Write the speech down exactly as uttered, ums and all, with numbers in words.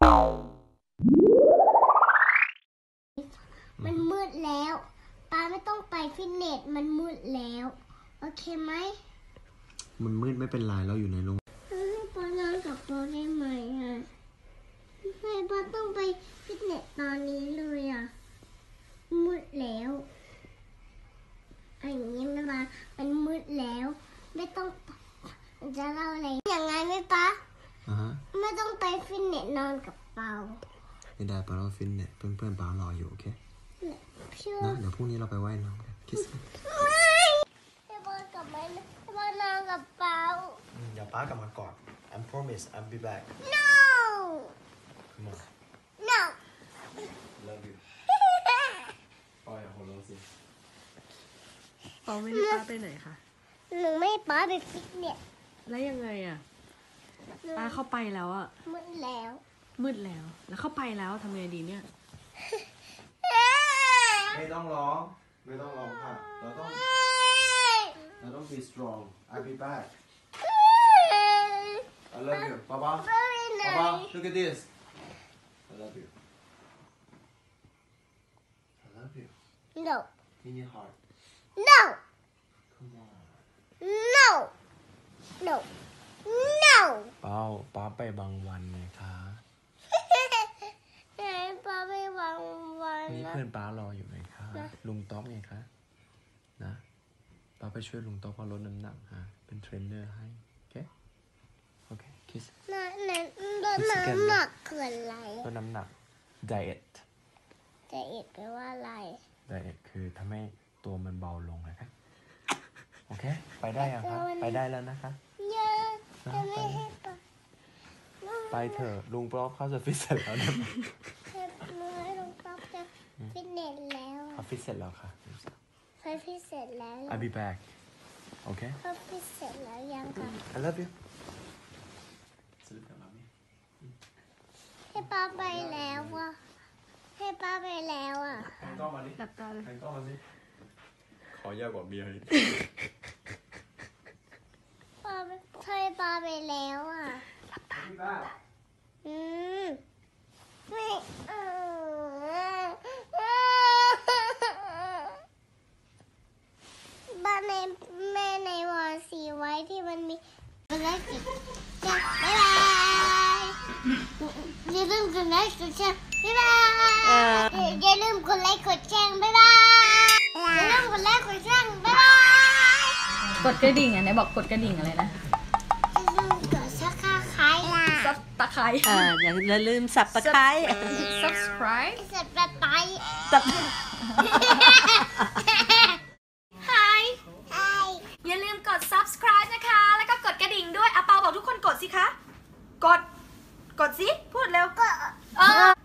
มันมืดแล้วป้าไม่ต้องไปฟิตเนสมันมืดแล้วโอเคไหมมันมืดไม่เป็นไรเราอยู่ในโรงให้ป้านอนกับป้าได้ไหมอ่ะให้ป้าต้องไปฟิตเนสตอนนี้เลยอ่ะมืดแล้วอย่างนี้นะป้ามันมืดแล้วไม่ต้องจะเล่าอะไรอย่างไงไหมป้าอ่าฮะไม่ต้องไปฟิตเนสนอนกับเปาไม่ได้ป้าเราฟิตเนสเพื่อนเพื่อนป้ารออยู่โอเคนะเดี๋ยวพรุ่งนี้เราไปว่ายน้ำกันคิสให้ป้ากลับมาให้ป้านอนกับเปาอย่าป้ากลับมาก่อน I promise I'll be back no come on no love you ปล่อยหัวเราะสิปอไม่ได้ป้าไปไหนคะหนูไม่ป้าไปฟิตเนสแล้วยังไงอ่ะป้าเข้าไปแล้วอ่ะมืดแล้วมืดแล้วแล้วเข้าไปแล้วทำไงดีเนี่ยไม่ต้องร้องไม่ต้องร้องค่ะเราต้องเราต้อง be strong I'll be back I love you ป๊าป๊าป๊าป๊า look at this I love you I love you no in your heart no come on no no no เป้าป้าไปบางวันไงคะไหนป้าไปบางวันนี่เพื่อนป้ารออยู่ไงคะลุงต๊อบไงคะนะป้าไปช่วยลุงต๊อบเขาลดน้ำหนักฮะเป็นเทรนเนอร์ให้โอเคโอเคคิสนั่นนั่นลดน้ำหนักคืออะไรลดน้ำหนัก diet diet แปลว่าอะไร diet คือทำให้ตัวมันเบาลงนะคะโอเคไปได้ยังคะไปได้แล้วนะคะยังจะไม่ให้ไปไปเถอะลุงป๊อบเขาจะฟิตเสร็จแล้วนะให้ลุงป๊อบจะฟิตเนสแล้วเขาฟิตเสร็จแล้วค่ะเขาฟิตเสร็จแล้ว I'll be back โอเคเขาฟิตเสร็จแล้วยังคะ I love you ให้ป้าไปแล้วอ่ะให้ป้าไปแล้วอ่ะแพนกล้องมาดิหลับตาเลยแพนกล้องมาดิขอยากกว่าเบียร์ป้าให้ป้าไปแล้วอ่ะหลับตาอืมไม่เออบ้านในแม่ในวอสีไว้ที่มันมีอะไรกิจจะบ๊ายบายอย่าลืมกดไลค์กดแชร์บ๊ายบายอย่าลืมกดไลค์กดแชร์บ๊ายบายอย่าลืมกดไลค์กดแชร์บ๊ายบายกดกระดิ่งอ่ะไหนบอกกดกระดิ่งอะไรนะอย่าลืมกดซับสไครต์ซับตะไคร้เอออย่าลืมสับตะไคร้ subscribe สับตะไคร้สับ Hi ใช่อย่าลืมกด subscribe นะคะแล้วก็กดกระดิ่งด้วยอาเปาบอกทุกคนกดสิคะกดกดสิพูดเร็วก็เออ